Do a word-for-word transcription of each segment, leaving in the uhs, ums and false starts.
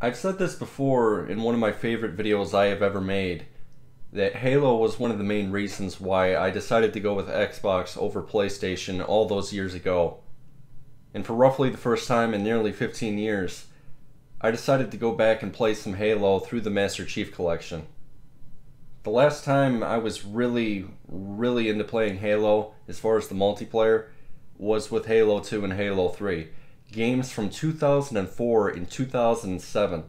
I've said this before in one of my favorite videos I have ever made, that Halo was one of the main reasons why I decided to go with Xbox over PlayStation all those years ago. And for roughly the first time in nearly fifteen years, I decided to go back and play some Halo through the Master Chief Collection. The last time I was really, really into playing Halo, as far as the multiplayer, was with Halo two and Halo three. Games from two thousand four and two thousand seven.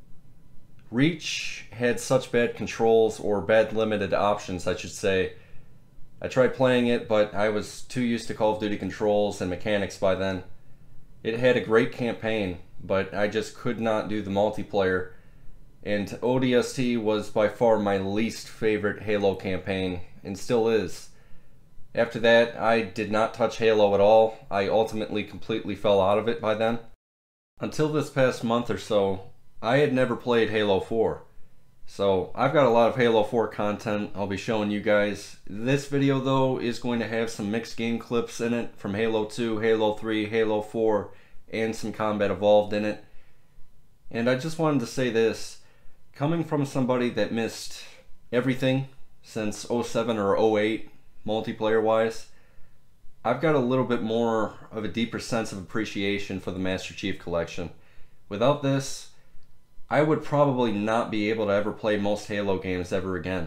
Reach had such bad controls, or bad limited options I should say. I tried playing it, but I was too used to Call of Duty controls and mechanics by then. It had a great campaign, but I just could not do the multiplayer, and O D S T was by far my least favorite Halo campaign, and still is. After that, I did not touch Halo at all. I ultimately completely fell out of it by then. Until this past month or so, I had never played Halo four. So, I've got a lot of Halo four content I'll be showing you guys. This video though is going to have some mixed game clips in it from Halo two, Halo three, Halo four, and some Combat Evolved in it. And I just wanted to say this, coming from somebody that missed everything since oh seven or oh eight, multiplayer wise, I've got a little bit more of a deeper sense of appreciation for the Master Chief Collection. Without this, I would probably not be able to ever play most Halo games ever again.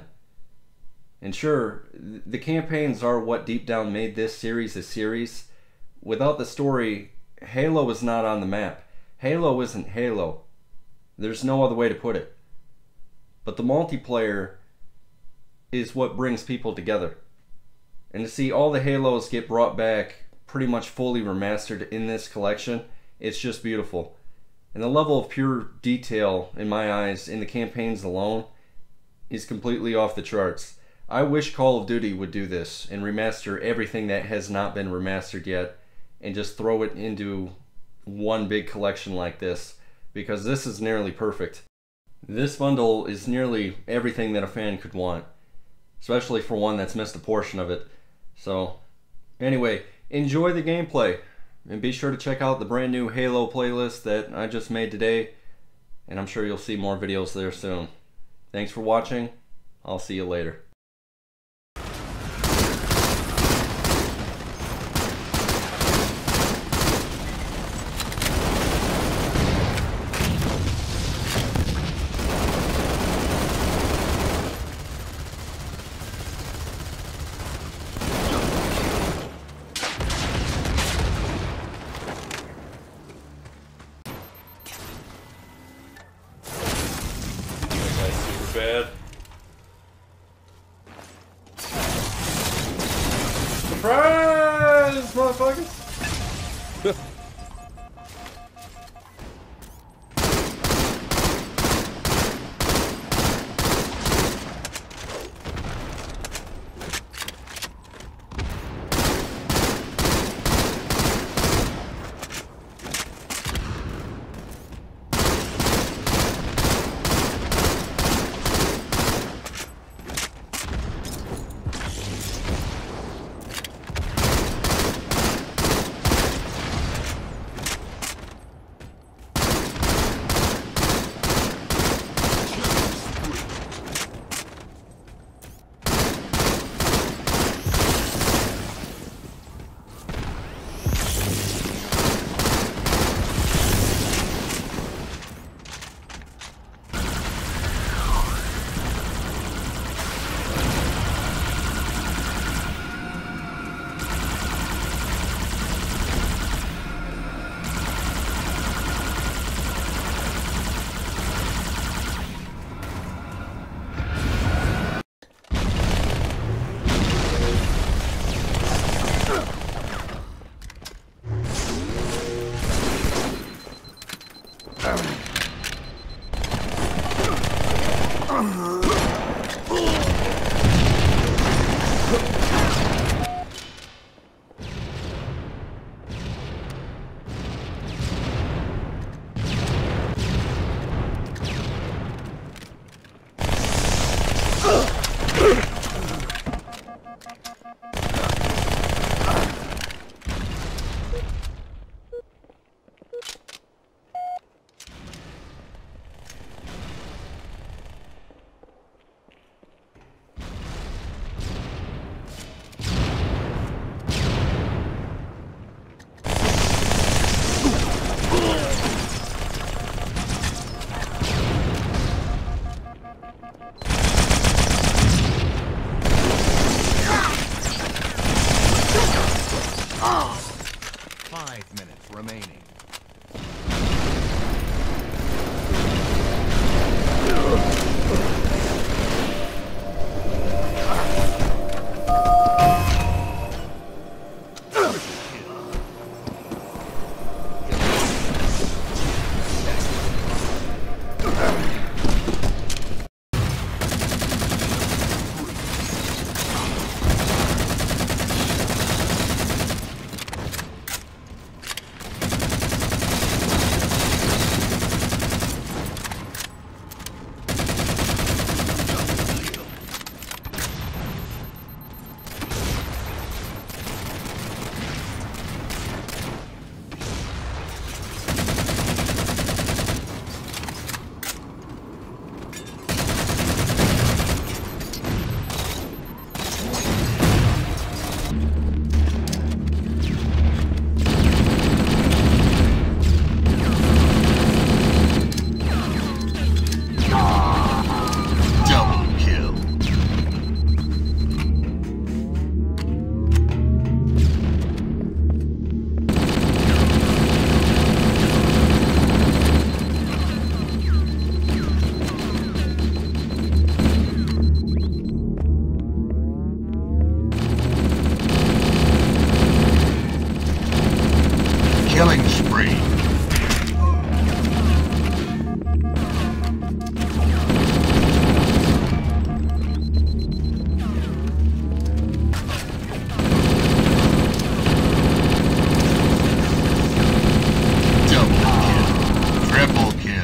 And sure, the campaigns are what deep down made this series a series. Without the story, Halo is not on the map. Halo isn't Halo. There's no other way to put it. But the multiplayer is what brings people together. And to see all the Halos get brought back pretty much fully remastered in this collection, it's just beautiful. And the level of pure detail, in my eyes, in the campaigns alone, is completely off the charts. I wish Call of Duty would do this and remaster everything that has not been remastered yet, and just throw it into one big collection like this, because this is nearly perfect. This bundle is nearly everything that a fan could want, especially for one that's missed a portion of it. So, anyway, enjoy the gameplay, and be sure to check out the brand new Halo playlist that I just made today, and I'm sure you'll see more videos there soon. Thanks for watching. I'll see you later. Bad. Surprise, motherfuckers!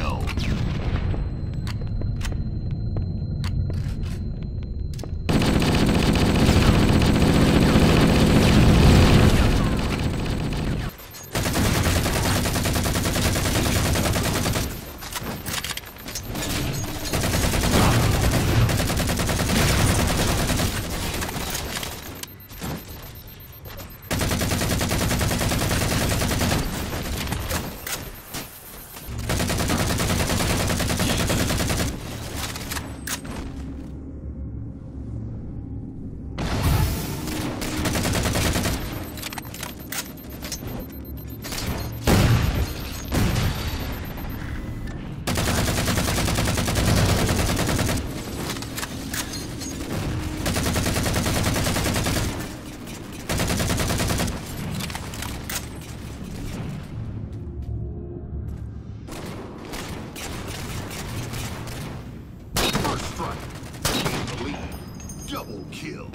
kill. Double kill.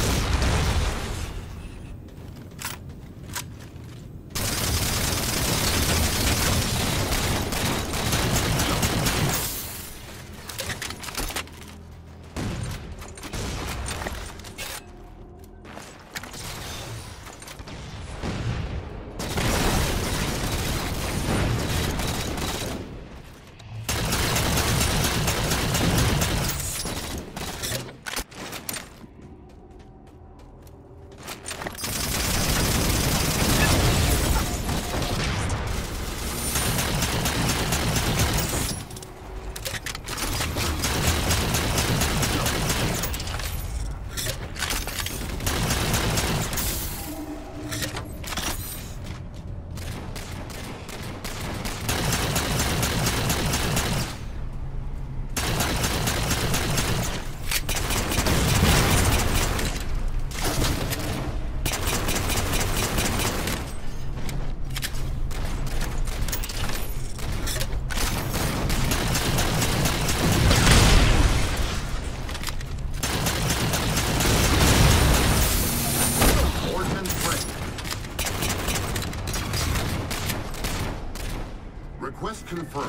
Request confirmed.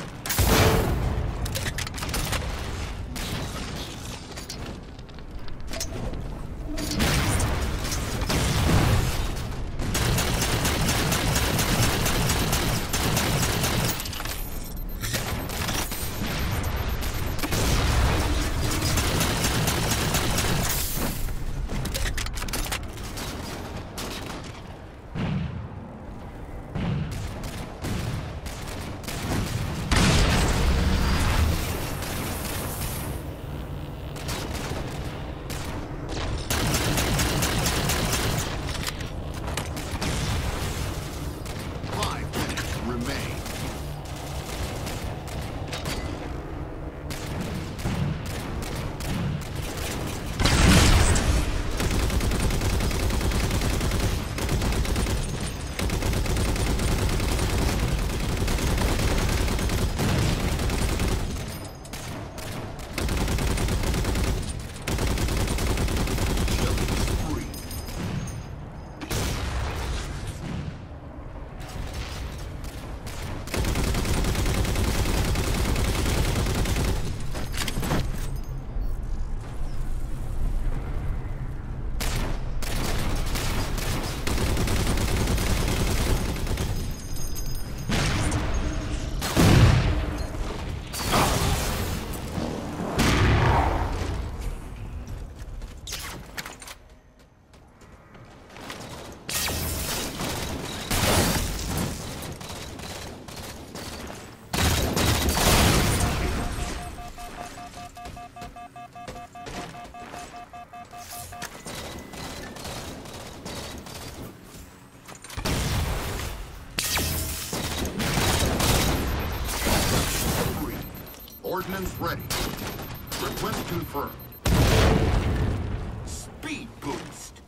Ordnance ready. Request confirmed. Speed boost.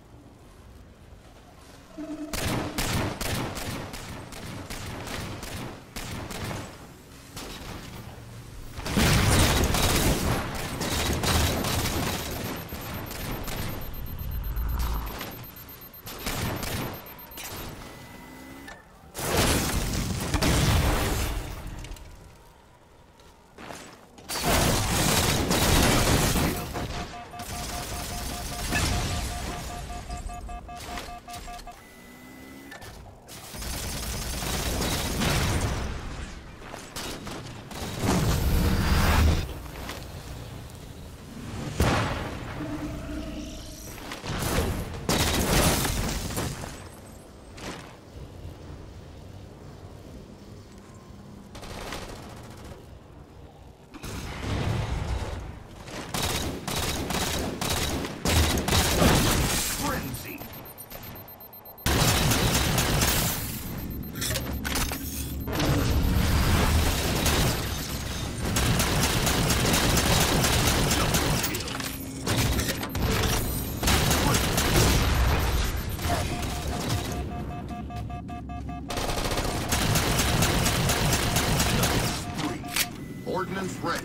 Ordnance ready.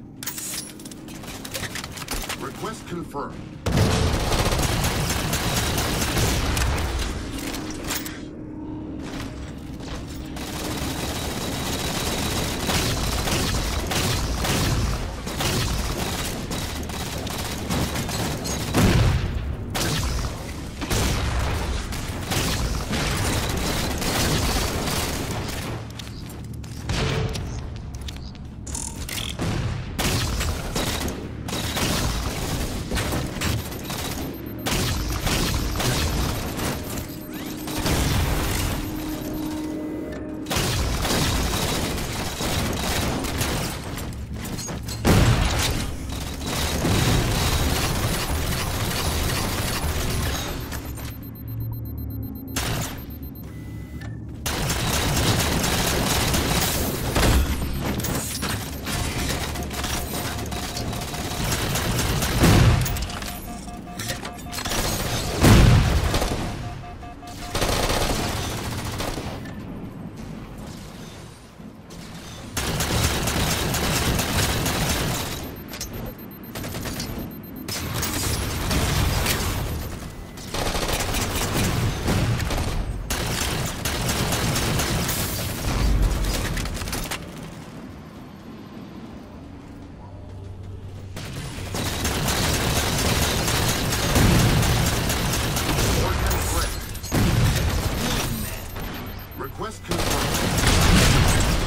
Request confirmed. Request confirmed.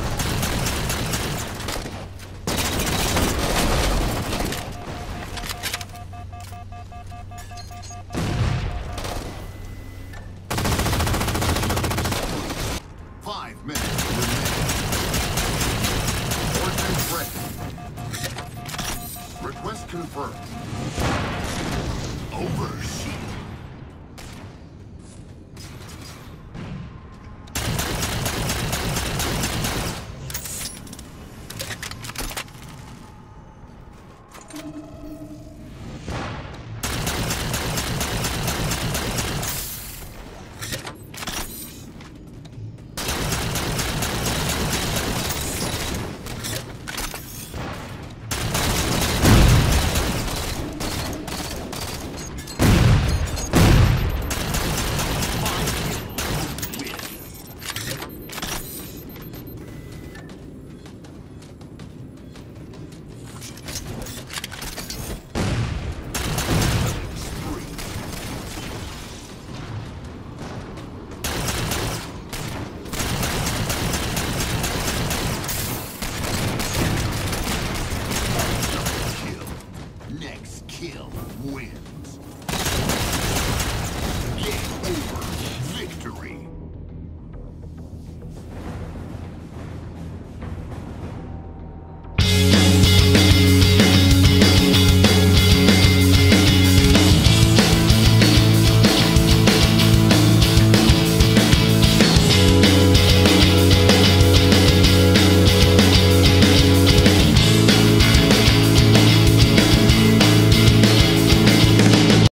Five minutes remaining. Ordnance ready. Request confirmed. Overshield. You